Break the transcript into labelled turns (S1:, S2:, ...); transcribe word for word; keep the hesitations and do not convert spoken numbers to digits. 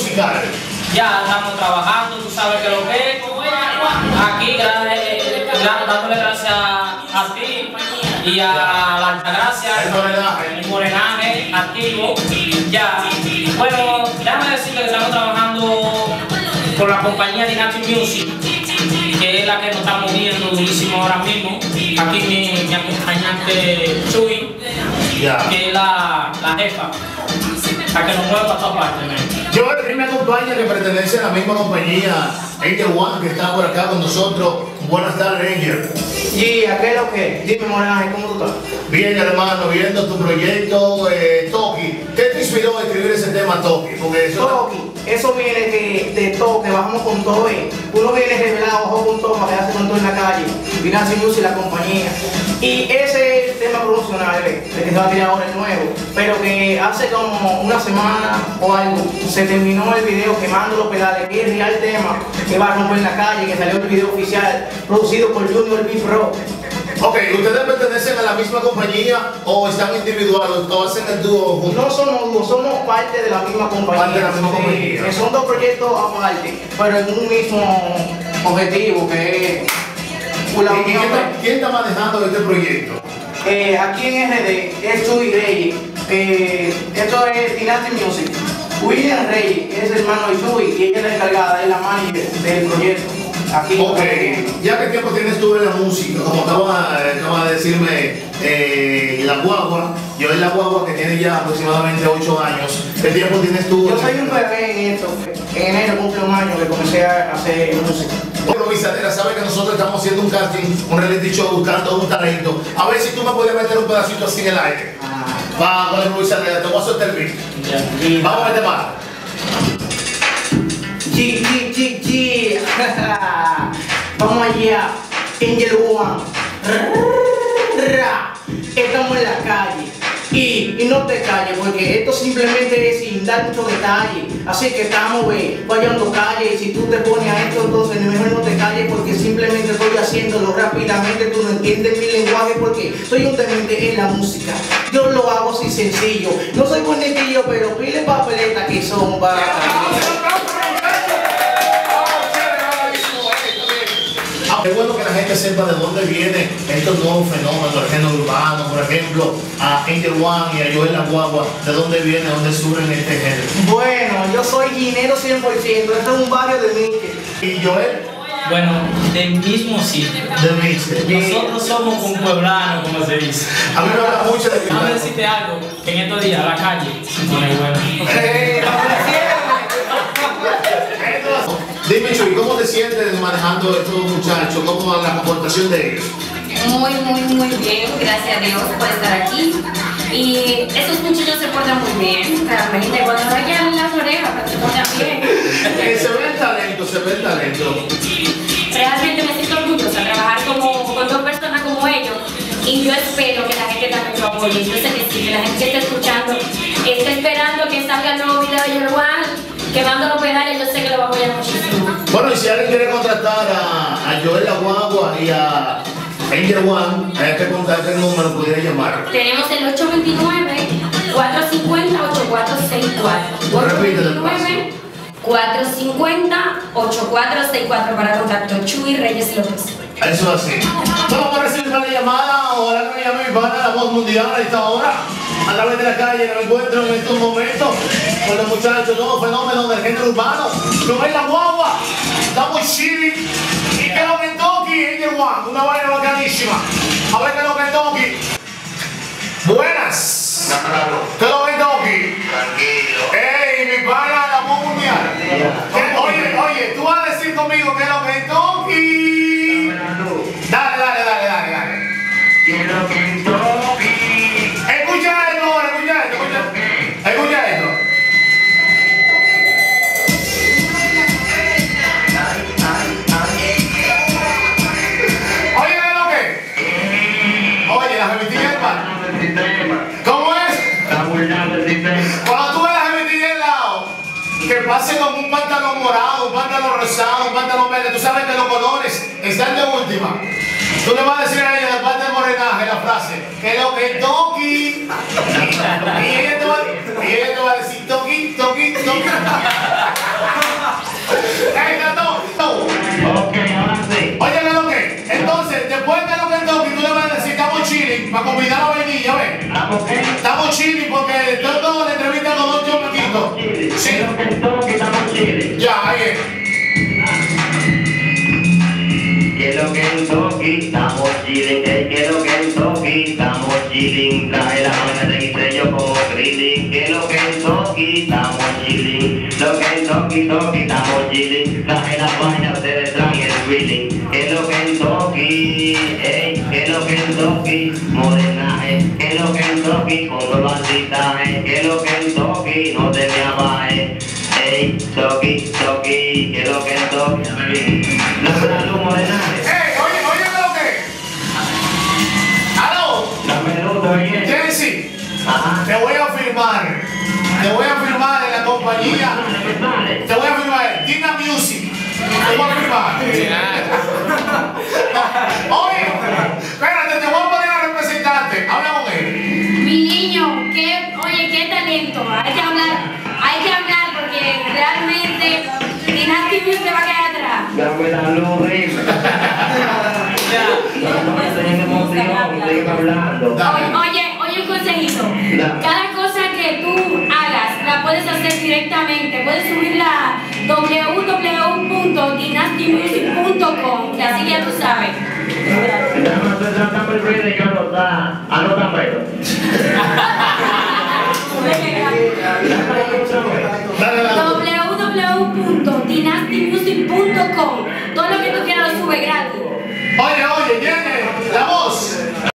S1: musical?
S2: Ya estamos trabajando, tú sabes que lo que es. Aquí, eh, dándole gracias a ti y a la Altagracia,
S1: el morenaje,
S2: el morenaje activo. Ya, bueno, déjame decirte que estamos trabajando con la compañía Dynasty Music, que es la que nos está moviendo durísimo ahora mismo. Aquí mi, mi acompañante Chuy,
S1: yeah.
S2: que es la, la jefa, para que nos mueva para todas partes.
S1: Yo me acompaña que pertenece a la misma compañía, Angel One, que está por acá con nosotros. Buenas tardes, Angel.
S3: Y ¿a qué es lo que? Dime, morenaje, ¿cómo tú estás?
S1: Bien, hermano, viendo tu proyecto, eh, Toki. ¿Qué te inspiró a escribir ese tema, Toki? Porque eso...
S3: Toki, eso viene de, de toque, bajamos con todo. Eh. Uno viene revelado, bajó con todo, para quedarse con todo en la calle. Dynasty Music, la compañía. Y ese es el tema promocional, eh, el que se va a tirar ahora el nuevo. Pero que hace como una semana o algo, se terminó el video quemando los pedales, que es el real tema que va a romper en la calle, que salió el video oficial, producido por Junior B Pro.
S1: Ok, ¿ustedes pertenecen a la misma compañía o están individuales o hacen el dúo juntos?
S3: No somos dúo, somos parte de la misma compañía.
S1: Parte de la misma
S3: sí,
S1: compañía.
S3: Que son dos proyectos aparte, pero en un mismo objetivo, que es la
S1: ¿Y quién
S3: unión.
S1: está, quién está manejando este proyecto?
S3: Eh, aquí en R D es Chuy Reyes. Eh, esto es Dynasty Music. William Reyes es el hermano de Chuy y ella es la encargada, es la manager del proyecto. Aquí.
S1: Ok, ya que tiempo tienes tú en la música, como acaba, acaba de decirme eh, la guagua, yo en la guagua que tiene ya aproximadamente ocho años, ¿qué tiempo tienes tú?
S3: Yo soy un bebé en esto. En enero cumple un año que comencé a hacer música.
S1: Bueno, Misadera, sabe que nosotros estamos haciendo un casting, un reality show, buscando un talento. A ver si tú me puedes meter un pedacito así en el aire.
S3: Ah.
S1: Va, con el Misadera, te voy a soltar el beat.
S2: Yeah.
S1: Vamos a meter más.
S3: G, G, G, G. Vamos allá. Angel One. Estamos en la calle. Y, y no te calles, porque esto simplemente es sin dar mucho detalle. Así que estamos, güey, vayando calle. Y si tú te pones a esto, entonces mejor no te calles, porque simplemente estoy haciéndolo rápidamente. Tú no entiendes mi lenguaje, porque soy un demente en la música. Yo lo hago así sencillo. No soy bonitillo, pero pile papeleta que son baratas.
S1: Es bueno que la gente sepa de dónde vienen estos nuevos fenómenos, el género urbano, por ejemplo, a Angel One y a Joel La Guagua, de dónde viene, dónde surgen este género.
S3: Bueno, yo soy guinero cien por ciento, esto es un barrio de Miche.
S1: ¿Y Joel?
S2: Bueno, del mismo sitio.
S1: De Miche.
S2: Nosotros somos un pueblano, como se dice.
S1: A mí me habla mucho de
S2: Déjame decirte algo, que en estos días la calle se pone buena.
S3: Eh,
S1: Dime, Chuy, ¿cómo te sientes manejando estos muchachos? ¿Cómo va la comportación de ellos?
S4: Muy, muy, muy bien, gracias a Dios por estar aquí. Y esos muchachos se portan muy bien, realmente cuando vayan las orejas, pero se portan bien.
S1: Eh, se ve el talento, se ve el talento.
S4: Realmente me siento orgullosa de trabajar como, con dos personas como ellos. Y yo espero que la gente también lo apoye. Yo sé que sí, que la gente que está escuchando está esperando que salga el nuevo video de Yoruban, quemando los pedales, yo sé que lo va a apoyar muchísimo.
S1: Bueno, y si alguien quiere contratar a, a Joel La Guagua y a Angel One, hay que contar el número, pudiera llamar.
S4: Tenemos el ocho dos nueve, cuatro cinco cero, ocho cuatro seis cuatro.
S1: Repítelo,
S4: cuatro cinco cero, ocho cuatro seis cuatro para contacto Chuy Reyes López.
S1: Eso es así. Bueno, vamos a recibir una llamada, ojalá que me llame mi pana, la voz mundial a esta hora. A través de la calle me encuentro en estos momentos con los muchachos, nuevos fenómenos del género urbano. Joel La Guagua, estamos chilling. Y que lo que toque, Angel One, una vaina bacanísima. A ver que lo que toque. Buenas. ¿Qué lo que toque?
S5: Tranquilo.
S1: Ey, mi pana, la voz mundial. ¿Qué? Oye, oye, tú vas a decir conmigo que lo que toque. Dale, dale, dale, dale, dale.
S5: Quiero que toque.
S1: Escucha esto ahora, escucha esto, escucha, escucha esto. Oye, ¿qué es lo que? Oye, la gemitilla del pan. ¿Cómo es? Cuando tú ves la gemitilla del lado, que pase con un pantalón morado, un pantalón rosado, un pantalón verde, tú sabes que los colores están de última. Tú le vas a decir a ella, de parte del morenaje, la frase, que lo que toqui. Y ella te va, y ella te va a decir, toqui, toqui, toqui. ¡Ey, Tato!
S5: Ok, ahora sí.
S1: Oye, ¿qué es lo que? Entonces, después de lo que toque, tú le vas a decir, estamos chilling, para combinar la vainilla, ¿ves?
S5: ¿Estamos qué?
S1: Estamos chilling porque todo la entrevista con dos chamaquitos. Sí.
S5: Quiero que toque, estamos chile.
S1: Ya, ahí es.
S5: Quiero que toque, estamos chilling. Quiero que toque, estamos chilling. Traje la mano de sello como grilling. Quiero que toque, estamos chilling. Lo que toque, toque, estamos chilling. Traje la vaina, ustedes traen el grilling. Quiero que toque, ey, quiero que toque, modernaje. Quiero que toque, con nuevo artistaje. Quiero que toque, no te me abajes. Ey, toque, toque, quiero que toque. La luz modernaje.
S1: ¡Ey, oye, oye, ¿qué es lo que? ¡Aló!
S5: La menudo, oye.
S1: Jesse,
S5: Ajá.
S1: te voy a firmar. Te voy a firmar en la compañía. Te voy a firmar en Dina Music. Te voy a firmar. Oye, espérate, te voy a poner a representante. Habla con él.
S4: Mi niño, qué, oye, qué talento. Hay que hablar, hay que hablar porque realmente Dynasty Music te va a quedar atrás.
S5: Dame la luz, Rick. No estoy en emoción, sigue hablando.
S4: Oye, oye, oye un consejito. Cada cosa que tú hagas la puedes hacer directamente. Puedes subirla a w w w punto dynasty music punto com, que así ya tú sabes.
S5: Dame el ruido y yo anota. Anótame.
S1: Dale la luz.
S4: w w w punto dynasty music punto com. Todo lo que tú quieras lo sube gratis.
S1: Oye, oye, Jenny.